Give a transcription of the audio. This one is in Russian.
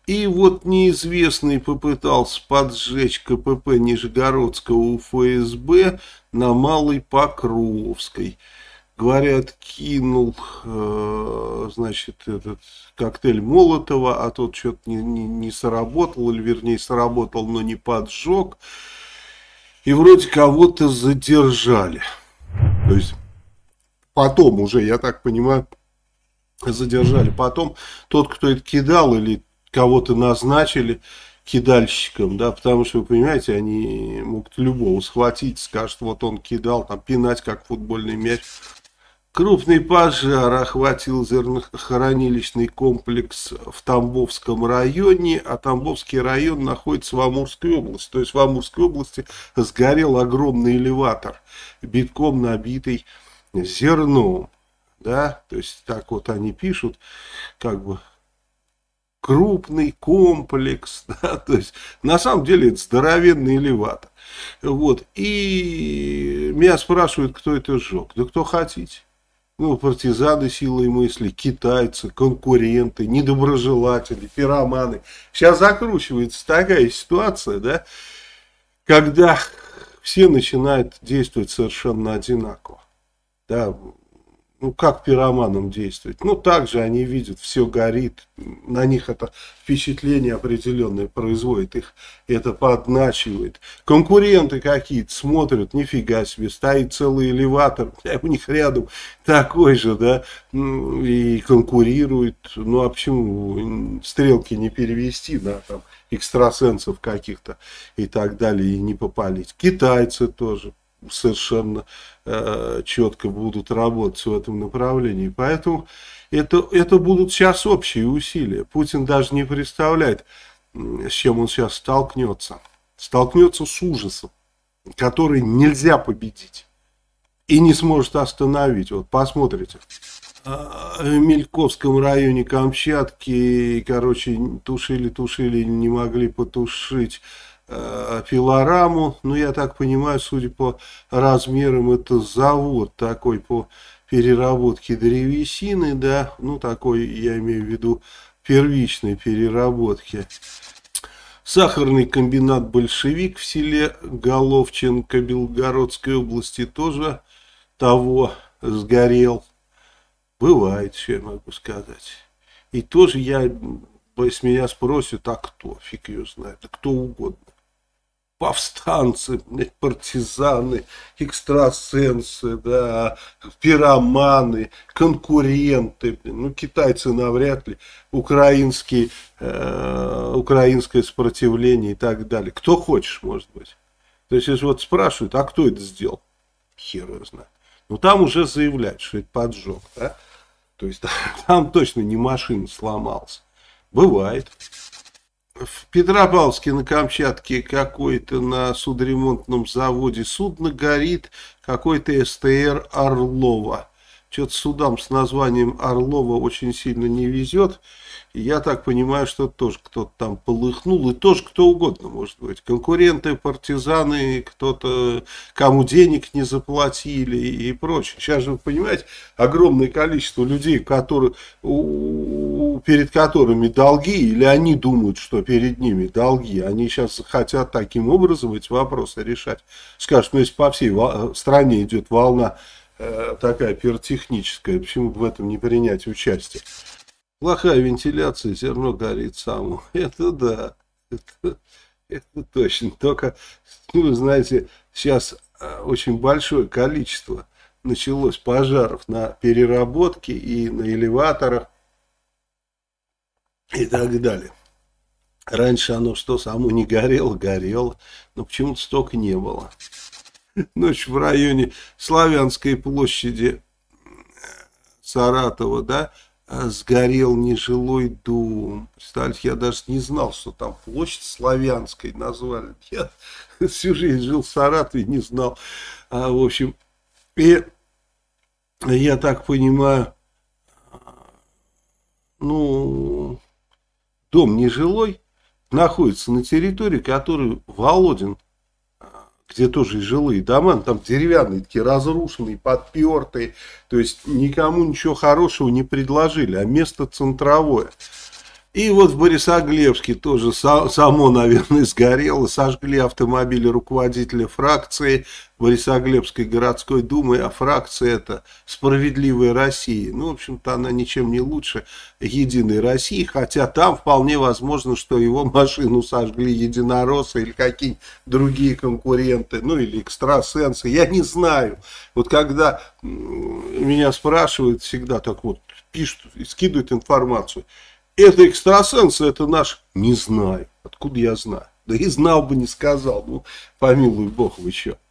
И вот неизвестный попытался поджечь КПП Нижегородского УФСБ на Малой Покровской. Говорят, кинул, значит, этот коктейль Молотова, а тот что-то не сработал, или вернее сработал, но не поджег. И вроде кого-то задержали. То есть потом уже, я так понимаю, задержали. Потом тот, кто это кидал, или кого-то назначили кидальщиком, да, потому что, вы понимаете, они могут любого схватить, скажут, вот он кидал, там, пинать, как футбольный мяч. Крупный пожар охватил зернохранилищный комплекс в Тамбовском районе, а Тамбовский район находится в Амурской области. То есть в Амурской области сгорел огромный элеватор, битком набитый зерном. Да? То есть так вот они пишут, как бы крупный комплекс. Да? То есть на самом деле это здоровенный элеватор. Вот. И меня спрашивают, кто это сжег. Да кто хотите. Ну, партизаны силой мысли, китайцы, конкуренты, недоброжелатели, пироманы. Сейчас закручивается такая ситуация, да, когда все начинают действовать совершенно одинаково. Да, ну, как пироманам действовать? Ну, так же они видят, все горит, на них это впечатление определенное производит, их это подначивает. Конкуренты какие-то смотрят, нифига себе, стоит целый элеватор, у них рядом такой же, да, и конкурирует. Ну, а почему стрелки не перевести, да, там, экстрасенсов каких-то и так далее, и не попалить? Китайцы тоже совершенно четко будут работать в этом направлении. Поэтому это будут сейчас общие усилия. Путин даже не представляет, с чем он сейчас столкнется. Столкнется с ужасом, который нельзя победить и не сможет остановить. Вот посмотрите. В Мельковском районе Камчатки, короче, тушили, не могли потушить пилораму. Ну, я так понимаю, судя по размерам, это завод такой по переработке древесины, да, ну, такой, я имею в виду, первичной переработки. Сахарный комбинат «Большевик» в селе Головченко Белгородской области тоже того сгорел. Бывает, что я могу сказать. И тоже если меня спросят, а кто? Фиг ее знает, да кто угодно. Повстанцы, партизаны, экстрасенсы, да, пироманы, конкуренты, ну, китайцы навряд ли, украинское сопротивление и так далее. Кто хочешь, может быть. То есть, если вот спрашивают, а кто это сделал? Хер его знает. Ну, там уже заявляют, что это поджог, да? То есть, там точно не машина сломалась. Бывает. В Петропавловске на Камчатке какой-то на судоремонтном заводе судно горит, какой-то СТР Орлова. Что-то судам с названием Орлова очень сильно не везет. И я так понимаю, что тоже кто-то там полыхнул. И тоже кто угодно может быть. Конкуренты, партизаны, кто-то, кому денег не заплатили и прочее. Сейчас же, вы понимаете, огромное количество людей, перед которыми долги, или они думают, что перед ними долги. Они сейчас хотят таким образом эти вопросы решать. Скажут, ну, если по всей стране идет волна такая пиротехническая, почему в этом не принять участие? Плохая вентиляция, зерно горит само. Это да, это точно. Только, ну, вы знаете, сейчас очень большое количество началось пожаров на переработке и на элеваторах и так далее. Раньше оно что, само не горело, но почему-то столько не было. Ночь в районе Славянской площади Саратова, да, сгорел нежилой дом. Представляете, я даже не знал, что там площадь Славянской назвали. Я всю жизнь жил в Саратове, не знал. В общем, и я так понимаю, ну, дом нежилой находится на территории, которую Володин, где тоже и жилые дома, там деревянные, такие разрушенные, подпертые, то есть никому ничего хорошего не предложили, а место центровое. И вот в Борисоглебске тоже само, наверное, сгорело. Сожгли автомобили руководителя фракции Борисоглебской городской думы. А фракция это «Справедливая Россия». Ну, в общем-то, она ничем не лучше «Единой России». Хотя там вполне возможно, что его машину сожгли единороссы или какие-нибудь другие конкуренты. Ну, или экстрасенсы. Я не знаю. Вот когда меня спрашивают всегда так вот, пишут, скидывают информацию. Это экстрасенсы, это наш. Не знаю. Откуда я знаю? Да и знал бы, не сказал. Ну, помилуй бог, вы что.